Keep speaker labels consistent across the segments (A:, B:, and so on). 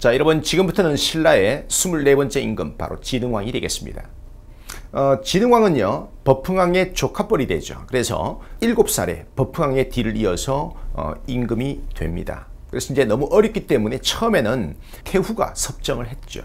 A: 자, 여러분 지금부터는 신라의 24번째 임금 바로 진흥왕이 되겠습니다. 진흥왕은요 버풍왕의 조카뻘이 되죠. 그래서 7살에 버풍왕의 뒤를 이어서 임금이 됩니다. 그래서 이제 너무 어렸기 때문에 처음에는 태후가 섭정을 했죠.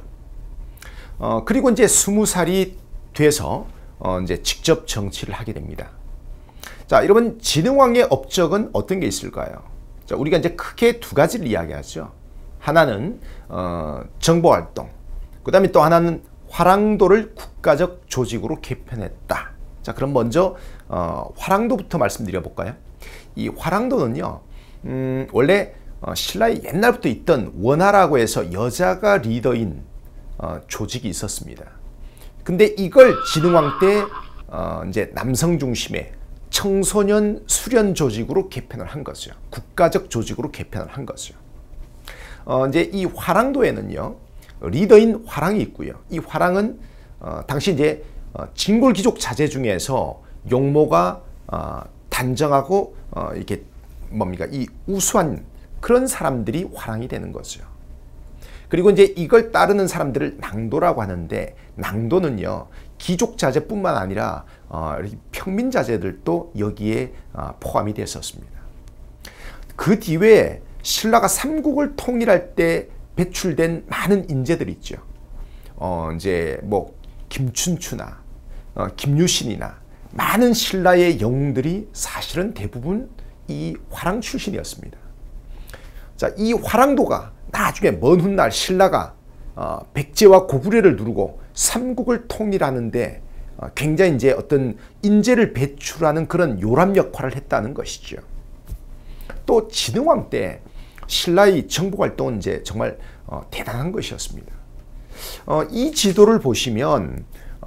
A: 그리고 이제 20살이 돼서 이제 직접 정치를 하게 됩니다. 자, 여러분 진흥왕의 업적은 어떤 게 있을까요? 자, 우리가 이제 크게 두 가지를 이야기하죠. 하나는 정보활동, 그 다음에 또 하나는 화랑도를 국가적 조직으로 개편했다. 자, 그럼 먼저 화랑도부터 말씀드려 볼까요? 이 화랑도는요 원래 신라에 옛날부터 있던 원하라고 해서 여자가 리더인 조직이 있었습니다. 근데 이걸 진흥왕 때 이제 남성 중심의 청소년 수련 조직으로 개편을 한 거죠. 국가적 조직으로 개편을 한 거죠. 이제 이 화랑도에는요 리더인 화랑이 있고요. 이 화랑은 당시 이제 진골 귀족 자제 중에서 용모가 단정하고 이렇게 뭡니까 이 우수한 그런 사람들이 화랑이 되는 거죠. 그리고 이제 이걸 따르는 사람들을 낭도라고 하는데, 낭도는요 귀족 자제뿐만 아니라 평민 자제들도 여기에 포함이 됐었습니다. 그 뒤에 신라가 삼국을 통일할 때 배출된 많은 인재들 있죠. 이제 뭐 김춘추나 김유신이나 많은 신라의 영웅들이 사실은 대부분 이 화랑 출신이었습니다. 자, 이 화랑도가 나중에 먼 훗날 신라가 백제와 고구려를 누르고 삼국을 통일하는데 굉장히 이제 어떤 인재를 배출하는 그런 요람 역할을 했다는 것이죠. 또 진흥왕 때 신라의 정복 활동은 이제 정말 대단한 것이었습니다. 이 지도를 보시면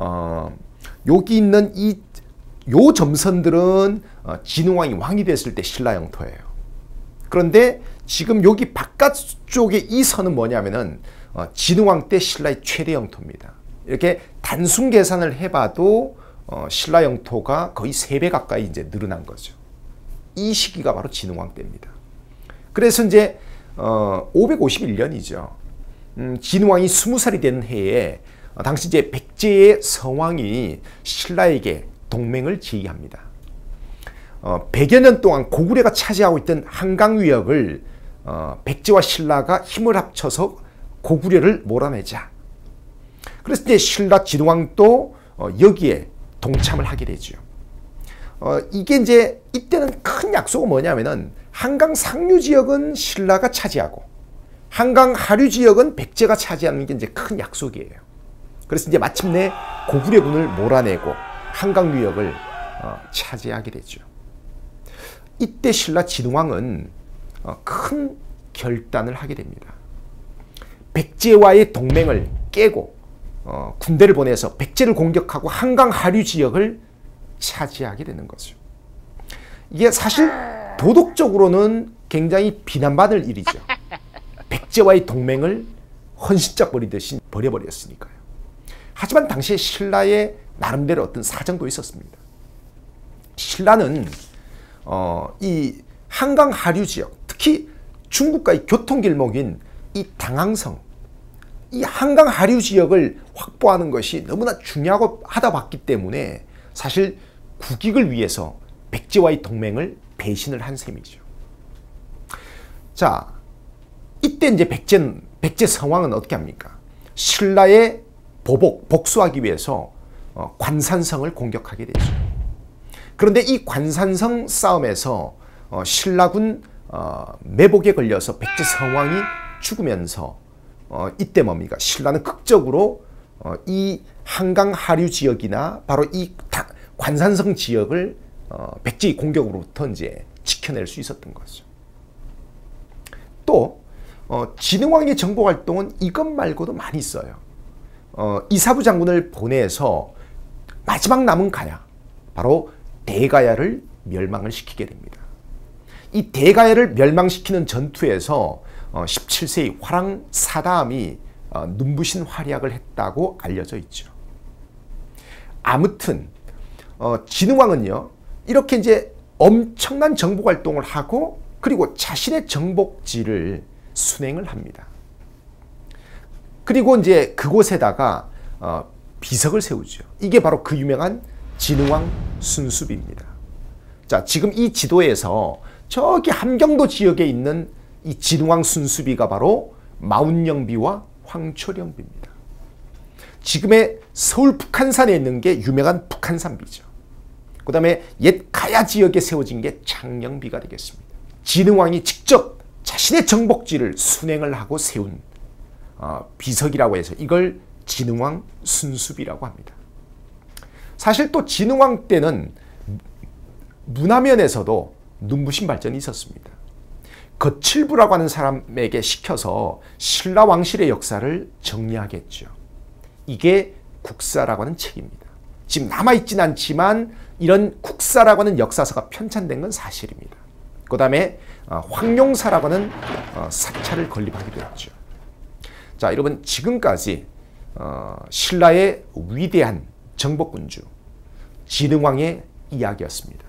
A: 여기 있는 요 점선들은 진흥왕이 왕이 됐을 때 신라 영토예요. 그런데 지금 여기 바깥쪽에 이 선은 뭐냐면은 진흥왕 때 신라의 최대 영토입니다. 이렇게 단순 계산을 해봐도 신라 영토가 거의 3배 가까이 이제 늘어난 거죠. 이 시기가 바로 진흥왕 때입니다. 그래서 이제 551년이죠. 진흥왕이 20살이 된 해에 당시 이제 백제의 성왕이 신라에게 동맹을 제의합니다. 100여 년 동안 고구려가 차지하고 있던 한강 위역을 백제와 신라가 힘을 합쳐서 고구려를 몰아내자. 그래서 이제 신라 진흥왕도 여기에 동참을 하게 되죠. 이게 이제 이때는 큰 약속은 뭐냐면은 한강 상류 지역은 신라가 차지하고 한강 하류 지역은 백제가 차지하는 게 이제 큰 약속이에요. 그래서 이제 마침내 고구려군을 몰아내고 한강 유역을 차지하게 되죠. 이때 신라 진흥왕은 큰 결단을 하게 됩니다. 백제와의 동맹을 깨고 군대를 보내서 백제를 공격하고 한강 하류 지역을 차지하게 되는 거죠. 이게 사실 도덕적으로는 굉장히 비난받을 일이죠. 백제와의 동맹을 헌신짝 버리듯이 버려버렸으니까요. 하지만 당시에 신라의 나름대로 어떤 사정도 있었습니다. 신라는 이 한강 하류 지역, 특히 중국과의 교통길목인 이 당항성, 이 한강 하류 지역을 확보하는 것이 너무나 중요하고 하다 봤기 때문에 사실 국익을 위해서 백제와의 동맹을 배신을 한 셈이죠. 자, 이때 이제 백제 성왕은 어떻게 합니까? 신라의 복수하기 위해서 관산성을 공격하게 되죠. 그런데 이 관산성 싸움에서 신라군 매복에 걸려서 백제 성왕이 죽으면서 이때 뭡니까? 신라는 극적으로 이 한강 하류 지역이나 바로 이 관산성 지역을 백제의 공격으로부터 이제 지켜낼 수 있었던 거죠. 또 진흥왕의 정복 활동은 이것 말고도 많이 있어요. 이사부 장군을 보내서 마지막 남은 가야, 바로 대가야를 멸망을 시키게 됩니다. 이 대가야를 멸망시키는 전투에서 17세의 화랑 사다함이 눈부신 활약을 했다고 알려져 있죠. 아무튼 진흥왕은요 이렇게 이제 엄청난 정복 활동을 하고 그리고 자신의 정복지를 순행을 합니다. 그리고 이제 그곳에다가 비석을 세우죠. 이게 바로 그 유명한 진흥왕 순수비입니다. 자, 지금 이 지도에서 저기 함경도 지역에 있는 이 진흥왕 순수비가 바로 마운영비와 황초령비입니다. 지금의 서울 북한산에 있는 게 유명한 북한산비죠. 그 다음에 옛 가야 지역에 세워진 게 창녕비가 되겠습니다. 진흥왕이 직접 자신의 정복지를 순행을 하고 세운 비석이라고 해서 이걸 진흥왕 순수비라고 합니다. 사실 또 진흥왕 때는 문화면에서도 눈부신 발전이 있었습니다. 거칠부라고 하는 사람에게 시켜서 신라 왕실의 역사를 정리하겠죠. 이게 국사라고 하는 책입니다. 지금 남아있진 않지만 이런 국사라고 하는 역사서가 편찬된 건 사실입니다. 그 다음에 황룡사라고 하는 사찰을 건립하기도 했죠. 자, 여러분 지금까지 신라의 위대한 정복군주 진흥왕의 이야기였습니다.